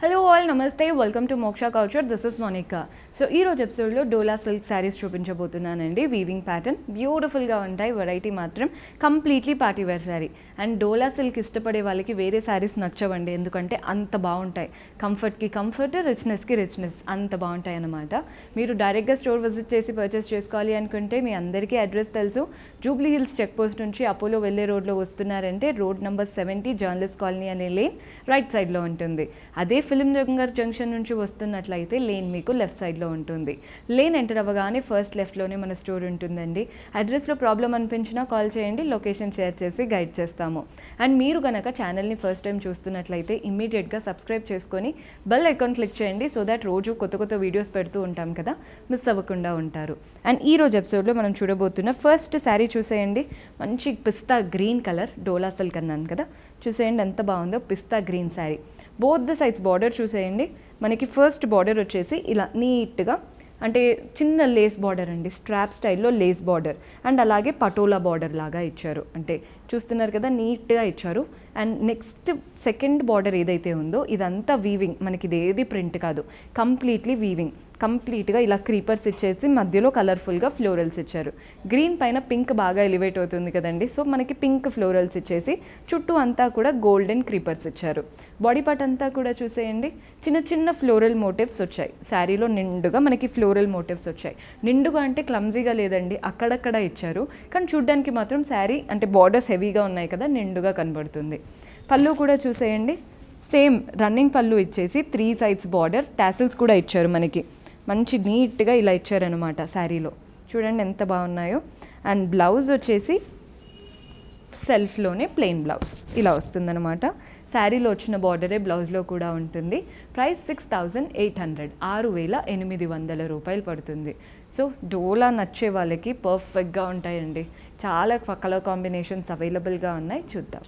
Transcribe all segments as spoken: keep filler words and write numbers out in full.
Hello all, namaste, welcome to Moksha Couture. This is Monica. So ee roju episode lo Dola silk sarees chupinchabothunanandi. Weaving pattern beautiful ga untayi, variety matram completely party wear saree. And Dola silk istapade vallaki vere sarees nachavandi endukante anta baaguntayi. Comfort ki comfort, richness ki richness anta baaguntayi anamata. Meeru direct ga store visit chesi purchase chesukovali anukunte mee andariki address telusu. Jubilee Hills check post nunchi Apollo velle road lo vastunarante road number seventy journalist colony ane lane right side lo untundi. Ade film nagar junction nunchi vastunnatlaite lane meeku left side lo ఉంటుంది. Lane enter అవ్వగానే first left లోనే మన store ఉంటుందండి. Address లో problem అనిపించినా call చేయండి, location share చేసి guide చేస్తాము. అండ్ మీరు గనక ఛానల్ ని ఫస్ట్ టైం చూస్తున్నట్లయితే ఇమ్మీడియట్ గా సబ్స్క్రైబ్ చేసుకొని బెల్ ఐకాన్ క్లిక్ చేయండి. సో దట్ రోజు కొత్త కొత్త వీడియోస్ పెడుతూ ఉంటాం కదా, మిస్ అవ్వకుండా ఉంటారు. అండ్ ఈ రోజు ఎపిసోడ్ లో మనం చూడబోతున్న ఫస్ట్ శారీ చూసేయండి. మంచి pista green colour, dola silk అన్నాను కదా, చూసేయండి ఎంత బాగుందో. Pista green sari, both the sides border చూసేయండి. మనకి ఫస్ట్ బార్డర్ వచ్చేసి ఇలా నీట్గా అంటే చిన్న లేస్ బార్డర్ అండి, స్ట్రాప్ స్టైల్లో లేస్ బార్డర్. అండ్ అలాగే పటోలా బార్డర్ లాగా ఇచ్చారు, అంటే చూస్తున్నారు కదా నీట్గా ఇచ్చారు. అండ్ నెక్స్ట్ సెకండ్ బార్డర్ ఏదైతే ఉందో ఇదంతా వీవింగ్, మనకి ఇది ఏది ప్రింట్ కాదు, కంప్లీట్లీ వీవింగ్. కంప్లీట్గా ఇలా క్రీపర్స్ ఇచ్చేసి మధ్యలో కలర్ఫుల్గా ఫ్లోరల్స్ ఇచ్చారు. గ్రీన్ పైన పింక్ బాగా ఎలివేట్ అవుతుంది కదండి, సో మనకి పింక్ ఫ్లోరల్స్ ఇచ్చేసి చుట్టూ అంతా కూడా గోల్డెన్ క్రీపర్స్ ఇచ్చారు. బాడీ పార్ట్ అంతా కూడా చూసేయండి, చిన్న చిన్న ఫ్లోరల్ మోటివ్స్ వచ్చాయి. శారీలో నిండుగా మనకి ఫ్లోరల్ మోటివ్స్ వచ్చాయి. నిండుగా అంటే క్లమ్జీగా లేదండి, అక్కడక్కడ ఇచ్చారు. కానీ చూడ్డానికి మాత్రం శారీ అంటే బార్డర్స్ హెవీగా ఉన్నాయి కదా, నిండుగా కనబడుతుంది. పళ్ళు కూడా చూసేయండి, సేమ్ రన్నింగ్ పళ్ళు ఇచ్చేసి త్రీ సైడ్స్ బార్డర్, టాసిల్స్ కూడా ఇచ్చారు. మనకి మంచి నీట్గా ఇలా ఇచ్చారనమాట శారీలో, చూడండి ఎంత బాగున్నాయో. అండ్ బ్లౌజ్ వచ్చేసి సెల్ఫ్లోనే ప్లెయిన్ బ్లౌజ్ ఇలా వస్తుందన్నమాట. శారీలో వచ్చిన బార్డరే బ్లౌజ్లో కూడా ఉంటుంది. Price six thousand eight hundred ఆరు వేల ఎనిమిది వందల రూపాయలు పడుతుంది. సో డోలా నచ్చే వాళ్ళకి పర్ఫెక్ట్గా ఉంటాయండి. చాలా కలర్ కాంబినేషన్స్ అవైలబుల్గా ఉన్నాయి, చూద్దాం.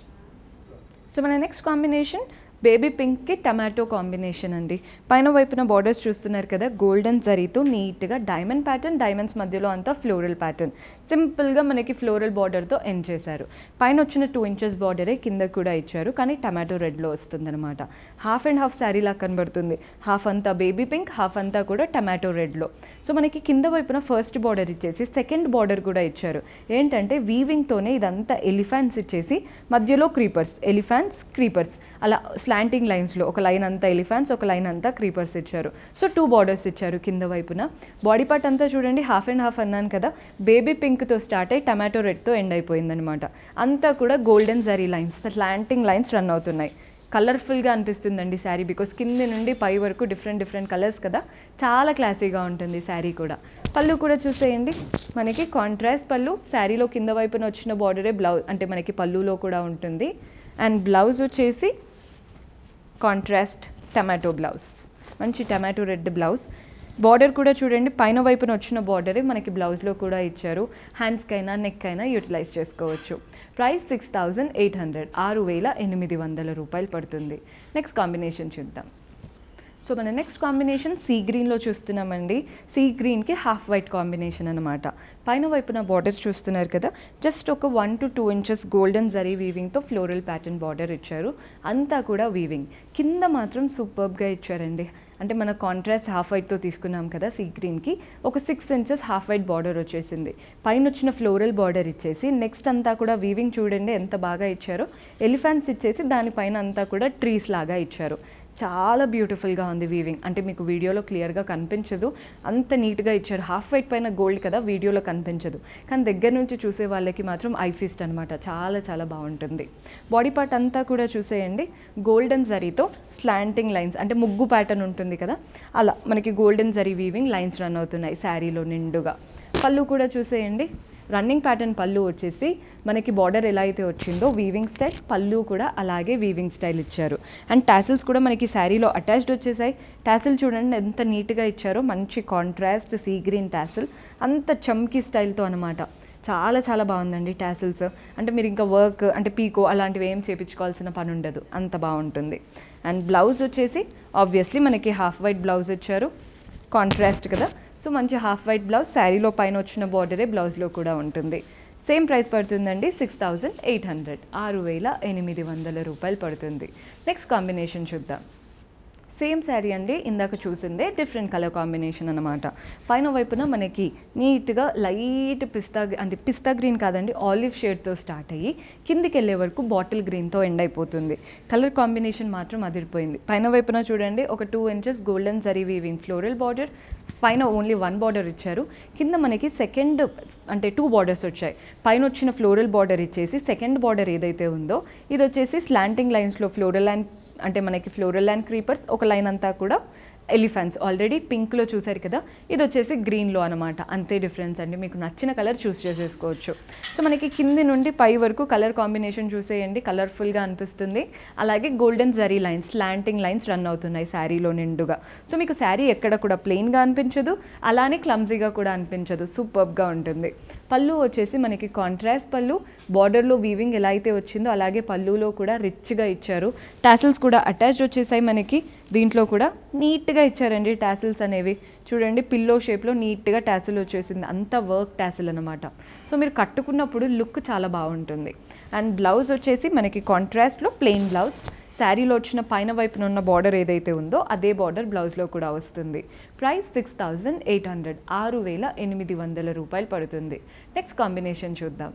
సో మన నెక్స్ట్ కాంబినేషన్ బేబీ పింక్కి టమాటో కాంబినేషన్ అండి. పైన వైపున బార్డర్స్ చూస్తున్నారు కదా, గోల్డెన్ జరీతో నీట్గా డైమండ్ ప్యాటర్న్, డైమండ్స్ మధ్యలో అంతా ఫ్లోరల్ ప్యాటర్న్. సింపుల్గా మనకి ఫ్లోరల్ బార్డర్తో ఎండ్ చేశారు. పైన వచ్చిన టూ ఇంచెస్ బార్డరే కింద కూడా ఇచ్చారు, కానీ టమాటో రెడ్లో వస్తుంది అనమాట. హాఫ్ అండ్ హాఫ్ శారీ లాగా కనబడుతుంది. హాఫ్ అంతా బేబీ పింక్, హాఫ్ అంతా కూడా టమాటో రెడ్లో. సో మనకి కింద వైపున ఫస్ట్ బార్డర్ ఇచ్చేసి సెకండ్ బార్డర్ కూడా ఇచ్చారు. ఏంటంటే వీవింగ్తోనే ఇదంతా ఎలిఫాంట్స్ ఇచ్చేసి మధ్యలో క్రీపర్స్, ఎలిఫాంట్స్ క్రీపర్స్ అలా స్లాంటింగ్ లైన్స్లో ఒక లైన్ అంతా ఎలిఫాంట్స్, ఒక లైన్ అంతా క్రీపర్స్ ఇచ్చారు. సో టూ బార్డర్స్ ఇచ్చారు కింద వైపున. బాడీ పార్ట్ అంతా చూడండి, హాఫ్ అండ్ హాఫ్ అన్నాను కదా, బేబీ పింక్తో స్టార్ట్ అయ్యి టమాటో రెడ్తో ఎండ్ అయిపోయిందనమాట. అంతా కూడా golden zari lines, slanting lines run అవుతున్నాయి. కలర్ఫుల్గా అనిపిస్తుందండి శారీ, బికాస్ కింద నుండి పై వరకు డిఫరెంట్ డిఫరెంట్ కలర్స్ కదా, చాలా క్లాసీగా ఉంటుంది శారీ కూడా. పళ్ళు కూడా చూసేయండి, మనకి కాంట్రాస్ట్ పళ్ళు. శారీలో కింద వైపున వచ్చిన బార్డరే బ్లౌజ్ అంటే మనకి పళ్ళులో కూడా ఉంటుంది. అండ్ బ్లౌజ్ వచ్చేసి కాంట్రాస్ట్ టమాటో బ్లౌజ్, మంచి టమాటో రెడ్ బ్లౌజ్. బార్డర్ కూడా చూడండి, పైన వైపున వచ్చిన బార్డరే మనకి బ్లౌజ్లో కూడా ఇచ్చారు. హ్యాండ్స్కైనా నెక్ అయినా యూటిలైజ్ చేసుకోవచ్చు. Price six thousand eight hundred ఆరు వేల ఎనిమిది వందల రూపాయలు పడుతుంది. నెక్స్ట్ కాంబినేషన్ చూద్దాం. సో మన నెక్స్ట్ కాంబినేషన్ సీ గ్రీన్లో చూస్తున్నామండి. సీ గ్రీన్కి హాఫ్ వైట్ కాంబినేషన్ అనమాట. పైన వైపున బార్డర్ చూస్తున్నారు కదా, జస్ట్ ఒక one to two inches golden zari వీవింగ్తో ఫ్లోరల్ ప్యాటర్న్ బార్డర్ ఇచ్చారు. అంతా కూడా వీవింగ్. కింద మాత్రం సూపర్బ్గా ఇచ్చారండి. అంటే మన కాంట్రాస్ట్ హాఫ్ వైట్తో తీసుకున్నాం కదా సీ గ్రీన్కి, ఒక six inches half white border వచ్చేసింది. పైన వచ్చిన ఫ్లోరల్ బార్డర్ ఇచ్చేసి నెక్స్ట్ అంతా కూడా వీవింగ్ చూడండి ఎంత బాగా ఇచ్చారో. ఎలిఫెంట్స్ ఇచ్చేసి దానిపైన అంతా కూడా ట్రీస్ లాగా ఇచ్చారు. చాలా బ్యూటిఫుల్గా ఉంది వీవింగ్, అంటే మీకు వీడియోలో క్లియర్గా కనిపించదు, అంత నీట్గా ఇచ్చారు. హాఫ్ వైట్ పైన గోల్డ్ కదా, వీడియోలో కనిపించదు, కానీ దగ్గర నుంచి చూసే వాళ్ళకి మాత్రం ఐ ఫీస్ట్ అనమాట, చాలా చాలా బాగుంటుంది. బాడీ పార్ట్ అంతా కూడా చూసేయండి, గోల్డెన్ జరీతో స్లాంటింగ్ లైన్స్, అంటే ముగ్గు ప్యాటర్న్ ఉంటుంది కదా, అలా మనకి golden zari weaving lines run అవుతున్నాయి శారీలో నిండుగా. పళ్ళు కూడా చూసేయండి, రన్నింగ్ ప్యాటర్న్ పళ్ళు వచ్చేసి మనకి బార్డర్ ఎలా అయితే వచ్చిందో వీవింగ్ స్టైల్, పళ్ళు కూడా అలాగే వీవింగ్ స్టైల్ ఇచ్చారు. అండ్ టాసిల్స్ కూడా మనకి శారీలో అటాచ్డ్ వచ్చేసాయి. టాసిల్ చూడండి ఎంత నీట్గా ఇచ్చారో, మంచి కాంట్రాస్ట్ సీ గ్రీన్ టాసిల్, అంత చమ్కీ స్టైల్తో అనమాట. చాలా చాలా బాగుందండి టాసిల్స్. అంటే మీరు ఇంకా వర్క్ అంటే పీకో అలాంటివి ఏం చేయించుకోవాల్సిన పని ఉండదు, అంత బాగుంటుంది. అండ్ బ్లౌజ్ వచ్చేసి ఆబ్వియస్లీ మనకి హాఫ్ వైట్ బ్లౌజ్ ఇచ్చారు, కాంట్రాస్ట్ కదా, సో మంచి హాఫ్ వైట్ బ్లౌజ్. శారీలో పైన వచ్చిన బార్డరే బ్లౌజ్లో కూడా ఉంటుంది. సేమ్ ప్రైస్ పడుతుందండి, సిక్స్ థౌజండ్ ఎయిట్ హండ్రెడ్ ఆరు వేల ఎనిమిది వందల రూపాయలు పడుతుంది. నెక్స్ట్ కాంబినేషన్ చూద్దాం. సేమ్ శారీ అండి, ఇందాక చూసిందే డిఫరెంట్ కలర్ కాంబినేషన్ అనమాట. పైన వైపున మనకి నీట్గా లైట్ పిస్తా అంటే పిస్తా గ్రీన్ కాదండి, ఆలివ్ షేడ్తో స్టార్ట్ అయ్యి కిందికి వెళ్ళే వరకు బాటిల్ గ్రీన్తో ఎండ్ అయిపోతుంది. కలర్ కాంబినేషన్ మాత్రం అదిరిపోయింది. పైన వైపున చూడండి ఒక two inches golden zari weaving floral border, పైన ఓన్లీ వన్ బార్డర్ ఇచ్చారు. కింద మనకి సెకండ్ అంటే టూ బార్డర్స్ వచ్చాయి. పైన వచ్చిన ఫ్లోరల్ బార్డర్ ఇచ్చేసి సెకండ్ బార్డర్ ఏదైతే ఉందో ఇది వచ్చేసి స్లాంటింగ్ లైన్స్లో ఫ్లోరల్ అండ్ అంటే మనకి ఫ్లోరల్ అండ్ క్రీపర్స్, ఒక లైన్ అంతా కూడా ఎలిఫెంట్స్. ఆల్రెడీ పింక్లో చూసారు కదా, ఇది వచ్చేసి గ్రీన్లో అనమాట. అంతే డిఫరెన్స్ అండి, మీకు నచ్చిన కలర్ చూస్ చేసేసుకోవచ్చు. సో మనకి కింది నుండి పై వరకు కలర్ కాంబినేషన్ చూసేయండి, కలర్ఫుల్గా అనిపిస్తుంది. అలాగే golden zari lines, slanting lines run అవుతున్నాయి శారీలో నిండుగా. సో మీకు శారీ ఎక్కడ కూడా ప్లెయిన్గా అనిపించదు, అలానే క్లమ్జీగా కూడా అనిపించదు, సూపర్గా ఉంటుంది. పళ్ళు వచ్చేసి మనకి కాంట్రాస్ట్ పళ్ళు, బార్డర్లో వీవింగ్ ఎలా అయితే వచ్చిందో అలాగే పళ్ళులో కూడా రిచ్గా ఇచ్చారు. టాసిల్స్ కూడా అటాచ్డ్ వచ్చేసాయి మనకి. దీంట్లో కూడా నీట్గా ఇచ్చారండి టాసిల్స్ అనేవి. చూడండి పిల్లో షేప్లో నీట్గా టాసిల్ వచ్చేసింది, అంత వర్క్ టాసిల్ అనమాట. సో మీరు కట్టుకున్నప్పుడు లుక్ చాలా బాగుంటుంది. అండ్ బ్లౌజ్ వచ్చేసి మనకి కాంట్రాస్ట్లో ప్లెయిన్ బ్లౌజ్. శారీలో వచ్చిన పైన వైపున ఉన్న బార్డర్ ఏదైతే ఉందో అదే బార్డర్ బ్లౌజ్లో కూడా వస్తుంది. Price six thousand eight hundred ఆరు వేల ఎనిమిది వందల రూపాయలు పడుతుంది. నెక్స్ట్ కాంబినేషన్ చూద్దాం.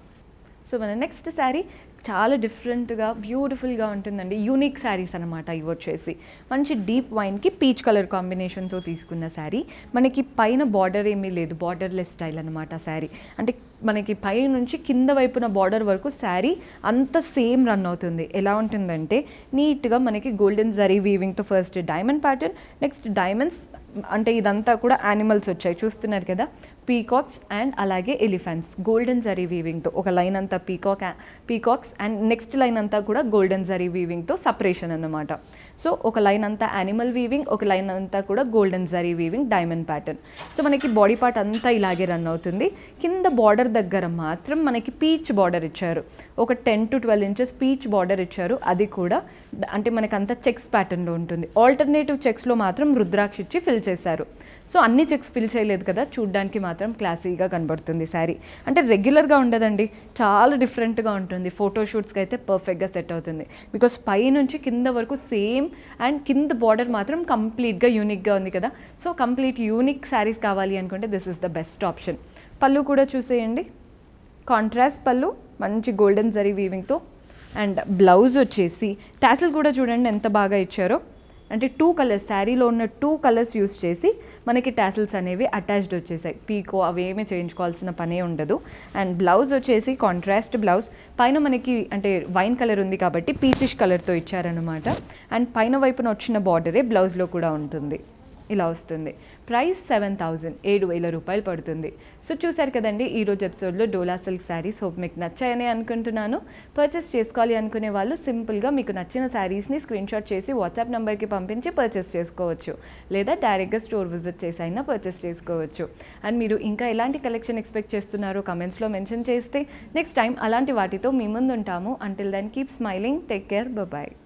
సో మన నెక్స్ట్ శారీ చాలా డిఫరెంట్గా బ్యూటిఫుల్గా ఉంటుందండి. యూనిక్ శారీస్ అనమాట ఇవి వచ్చేసి. మంచి డీప్ వైన్కి పీచ్ కలర్ కాంబినేషన్తో తీసుకున్న శారీ. మనకి పైన బార్డర్ ఏమీ లేదు, బార్డర్లెస్ స్టైల్ అనమాట శారీ. అంటే మనకి పై నుంచి కింద వైపున బార్డర్ వరకు శారీ అంత సేమ్ రన్ అవుతుంది. ఎలా ఉంటుందంటే నీట్గా మనకి గోల్డెన్ జరీ వీవింగ్తో first diamond pattern, next diamonds అంటే ఇదంతా కూడా యానిమల్స్ వచ్చాయి చూస్తున్నారు కదా, పీకాక్స్ అండ్ అలాగే ఎలిఫెంట్స్ గోల్డెన్ జరీ వీవింగ్తో. ఒక లైన్ అంతా peacock peacocks and next line అంతా కూడా గోల్డెన్ జరీ వీవింగ్తో సపరేషన్ అన్నమాట. సో ఒక లైన్ అంతా యానిమల్ వీవింగ్, ఒక లైన్ అంతా కూడా golden zari weaving diamond pattern. So మనకి బాడీ పార్ట్ అంతా ఇలాగే రన్ అవుతుంది. కింద బార్డర్ దగ్గర మాత్రం మనకి పీచ్ బార్డర్ ఇచ్చారు, ఒక ten to twelve inches peach border ఇచ్చారు. అది కూడా అంటే మనకి అంతా చెక్స్ ప్యాటర్న్లో ఉంటుంది. ఆల్టర్నేటివ్ చెక్స్లో మాత్రం రుద్రాక్ష ఇచ్చి ఫిల్ చేశారు. సో అన్ని చెక్స్ ఫిల్ చేయలేదు కదా, చూడ్డానికి మాత్రం క్లాసీగా కనబడుతుంది శారీ. అంటే రెగ్యులర్గా ఉండదండి, చాలా డిఫరెంట్గా ఉంటుంది. ఫోటోషూట్స్కి అయితే పర్ఫెక్ట్గా సెట్ అవుతుంది. బికాస్ పై నుంచి కింద వరకు సేమ్ అండ్ కింద బార్డర్ మాత్రం కంప్లీట్గా యూనిక్గా ఉంది కదా. సో కంప్లీట్ యూనిక్ శారీస్ కావాలి అనుకుంటే this is the best option. పళ్ళు కూడా చూసేయండి, కాంట్రాస్ట్ పళ్ళు మంచి గోల్డెన్ జరీ వీవింగ్తో. అండ్ బ్లౌజ్ వచ్చేసి టాసిల్ కూడా చూడండి ఎంత బాగా ఇచ్చారో. అంటే టూ కలర్స్, శారీలో ఉన్న టూ కలర్స్ యూస్ చేసి మనకి టాసిల్స్ అనేవి అటాచ్డ్ వచ్చేసాయి. పీకో అవేమీ చేయించుకోవాల్సిన పనే ఉండదు. అండ్ బ్లౌజ్ వచ్చేసి కాంట్రాస్ట్ బ్లౌజ్. పైన మనకి అంటే వైన్ కలర్ ఉంది కాబట్టి పీచిష్ కలర్తో ఇచ్చారనమాట. అండ్ పైన వైపున వచ్చిన బార్డరే బ్లౌజ్లో కూడా ఉంటుంది, ఇలా వస్తుంది. ప్రైస్ సెవెన్ థౌజండ్ ఏడు వేల రూపాయలు పడుతుంది. సో చూసారు కదండి ఈరోజు ఎపిసోడ్లో డోలా సిల్క్ శారీస్. హోప్ మీకు నచ్చాయని అనుకుంటున్నాను. పర్చేస్ చేసుకోవాలి అనుకునే వాళ్ళు సింపుల్గా మీకు నచ్చిన శారీస్ని స్క్రీన్ షాట్ చేసి వాట్సాప్ నెంబర్కి పంపించి పర్చేస్ చేసుకోవచ్చు, లేదా డైరెక్ట్గా స్టోర్ విజిట్ చేసి అయినా పర్చేస్ చేసుకోవచ్చు. అండ్ మీరు ఇంకా ఎలాంటి కలెక్షన్ ఎక్స్పెక్ట్ చేస్తున్నారో కమెంట్స్లో మెన్షన్ చేస్తే నెక్స్ట్ టైం అలాంటి వాటితో మీ ముందు ఉంటాము. Until then keep smiling, take care, bye.